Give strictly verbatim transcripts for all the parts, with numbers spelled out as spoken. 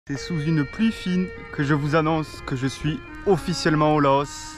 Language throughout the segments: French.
C'est sous une pluie fine que je vous annonce que je suis officiellement au Laos.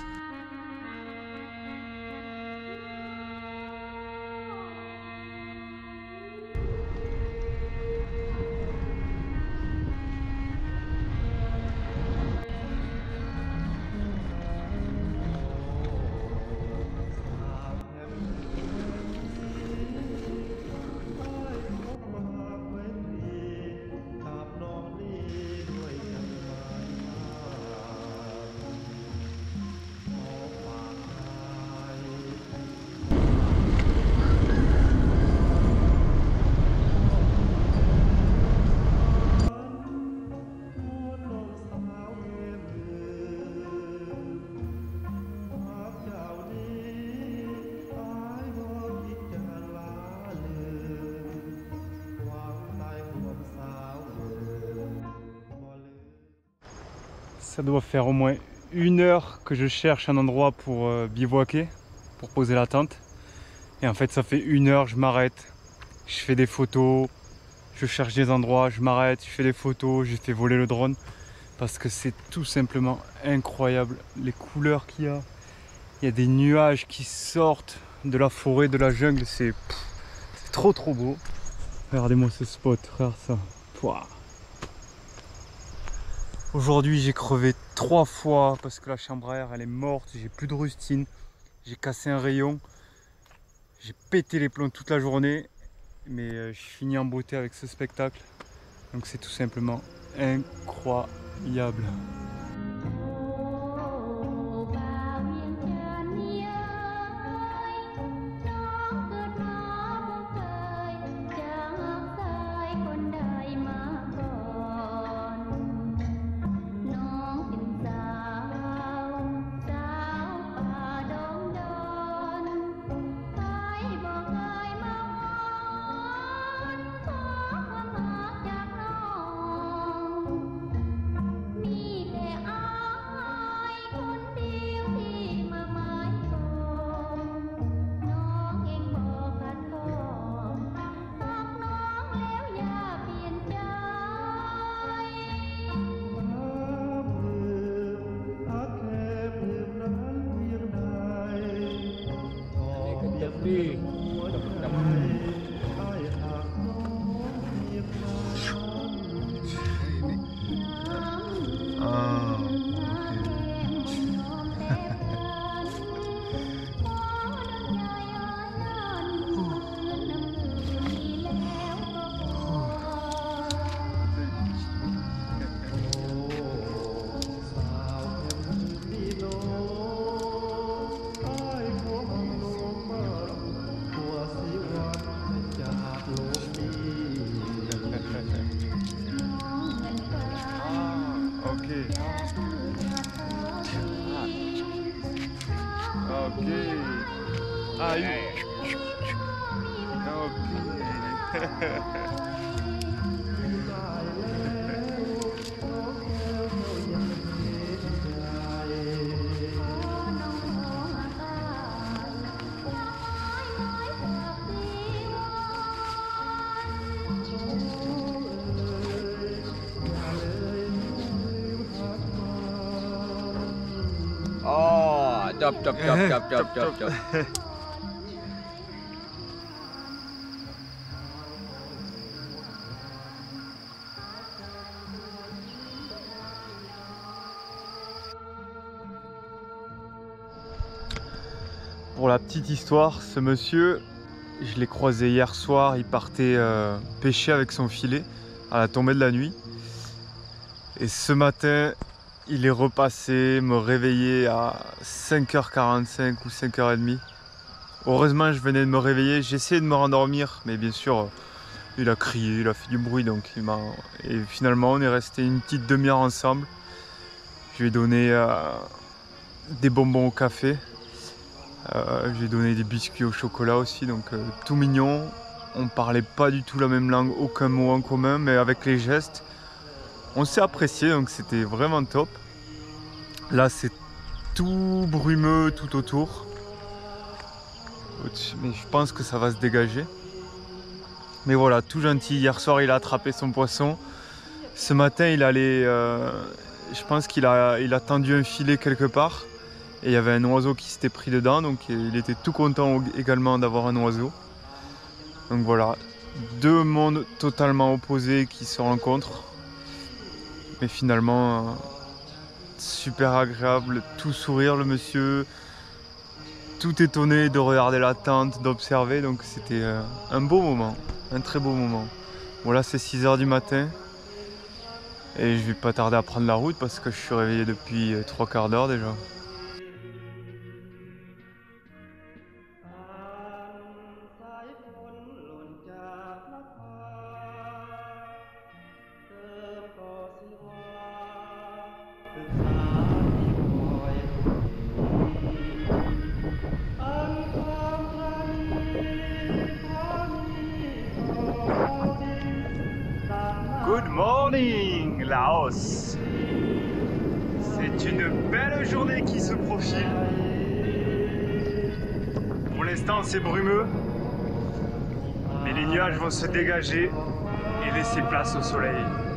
Ça doit faire au moins une heure que je cherche un endroit pour euh, bivouaquer, pour poser la tente. Et en fait, ça fait une heure, je m'arrête, je fais des photos, je cherche des endroits, je m'arrête, je fais des photos, j'ai fait voler le drone. Parce que c'est tout simplement incroyable, les couleurs qu'il y a. Il y a des nuages qui sortent de la forêt, de la jungle, c'est trop trop beau. Regardez-moi ce spot, regarde ça. Pouah. Aujourd'hui j'ai crevé trois fois parce que la chambre à air elle est morte, j'ai plus de rustine, j'ai cassé un rayon, j'ai pété les plombs toute la journée, mais euh, je finis en beauté avec ce spectacle, donc c'est tout simplement incroyable. Ah, ok. Ah, oui. Ok. Oh, chop chop chop chop chop chop chop. Pour la petite histoire, ce monsieur, je l'ai croisé hier soir, il partait euh, pêcher avec son filet à la tombée de la nuit. Et ce matin, il est repassé me réveiller à cinq heures quarante-cinq ou cinq heures trente. Heureusement, je venais de me réveiller, j'ai essayé de me rendormir, mais bien sûr, il a crié, il a fait du bruit, donc il m'a... Et finalement, on est resté une petite demi-heure ensemble. Je lui ai donné euh, des bonbons au café. Euh, j'ai donné des biscuits au chocolat aussi, donc euh, tout mignon. On parlait pas du tout la même langue, aucun mot en commun, mais avec les gestes, on s'est apprécié, donc c'était vraiment top. Là, c'est tout brumeux tout autour, mais je pense que ça va se dégager. Mais voilà, tout gentil. Hier soir, il a attrapé son poisson. Ce matin, il allait, euh, je pense qu'il a, il a tendu un filet quelque part et il y avait un oiseau qui s'était pris dedans, donc il était tout content également d'avoir un oiseau. Donc voilà, deux mondes totalement opposés qui se rencontrent, mais finalement euh, super agréable, tout sourire le monsieur, tout étonné de regarder la tente, d'observer, donc c'était euh, un beau moment, un très beau moment. Bon là c'est six heures du matin. Et je vais pas tarder à prendre la route parce que je suis réveillé depuis trois quarts d'heure déjà. Good morning Laos. C'est une belle journée qui se profile. Pour l'instant c'est brumeux, mais les nuages vont se dégager et laisser place au soleil.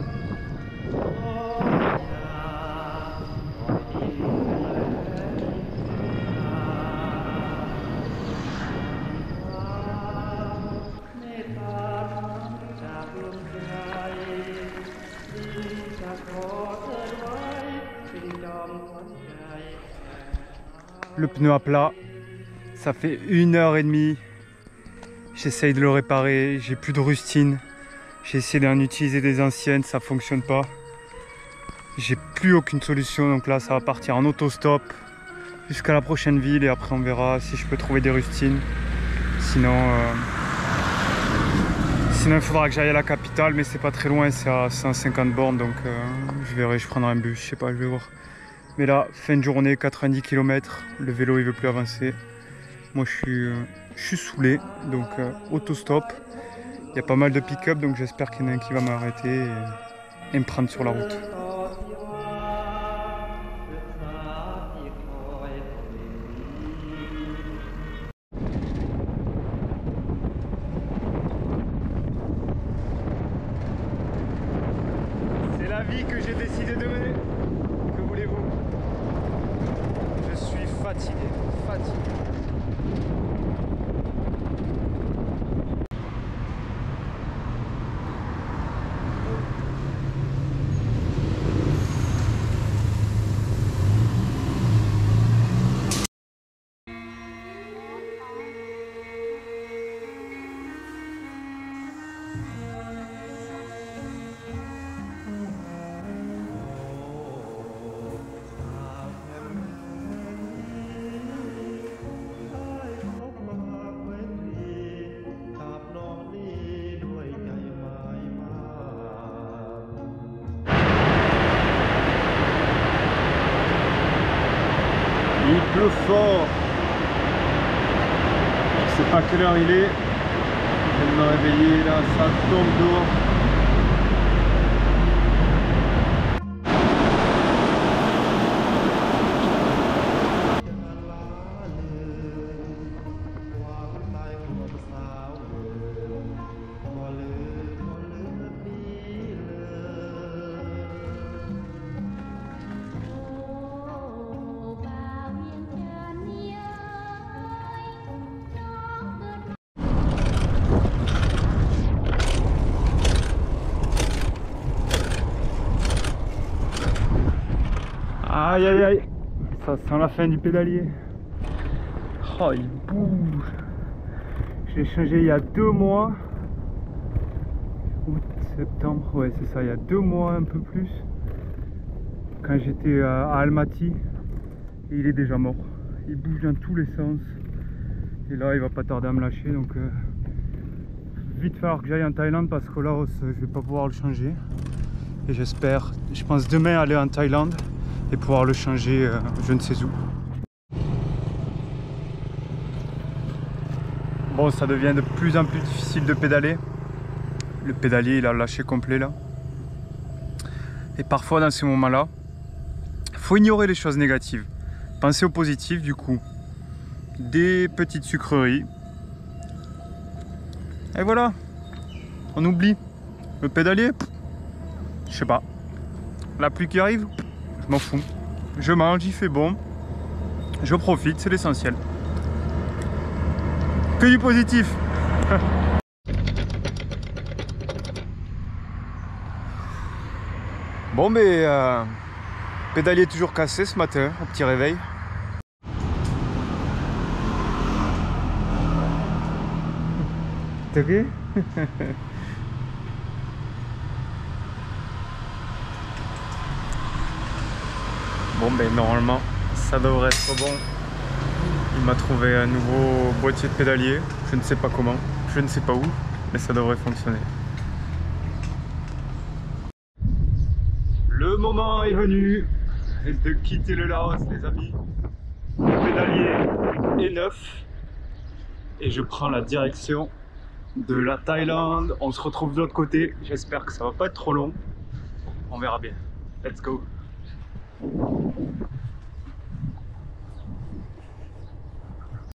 Le pneu à plat, ça fait une heure et demie. J'essaye de le réparer, j'ai plus de rustine. J'ai essayé d'en utiliser des anciennes, ça fonctionne pas. J'ai plus aucune solution, donc là ça va partir en autostop jusqu'à la prochaine ville et après on verra si je peux trouver des rustines. Sinon, euh... sinon il faudra que j'aille à la capitale, mais c'est pas très loin, c'est à cent cinquante bornes, donc euh, je verrai, je prendrai un bus, je sais pas, je vais voir. Mais là, fin de journée, quatre-vingt-dix kilomètres, le vélo il veut plus avancer. Moi je suis, euh, je suis saoulé, donc euh, autostop. Il y a pas mal de pick-up, donc j'espère qu'il y en a un qui va m'arrêter et, et me prendre sur la route. C'est la vie que j'ai décidé de mener. Que voulez-vous? Je suis fatigué, fatigué. Il pleut fort. Je sais pas quelle heure il est. Je viens de me réveiller là, ça tombe dehors. Aïe aïe aïe, ça sent la fin du pédalier. Oh, il bouge. J'ai changé il y a deux mois. Août, septembre, ouais c'est ça, il y a deux mois un peu plus. Quand j'étais à Almaty, et il est déjà mort. Il bouge dans tous les sens. Et là il va pas tarder à me lâcher, donc euh, vite falloir que j'aille en Thaïlande parce que là je vais pas pouvoir le changer. Et j'espère, je pense demain aller en Thaïlande et pouvoir le changer euh, je ne sais où. Bon, ça devient de plus en plus difficile de pédaler. Le pédalier il a lâché complet là. Et parfois dans ces moments là, il faut ignorer les choses négatives. Penser au positif du coup. Des petites sucreries. Et voilà, on oublie. Le pédalier, pff, Je sais pas. La pluie qui arrive, je m'en fous. Je mange, il fait bon. Je profite, c'est l'essentiel. Que du positif. Bon, mais euh, pédalier toujours cassé ce matin, au petit réveil. T'es ok? Bon, ben normalement, ça devrait être bon. Il m'a trouvé un nouveau boîtier de pédalier. Je ne sais pas comment, je ne sais pas où, mais ça devrait fonctionner. Le moment est venu de quitter le Laos, les amis. Le pédalier est neuf et je prends la direction de la Thaïlande. On se retrouve de l'autre côté. J'espère que ça va pas être trop long. On verra bien. Let's go.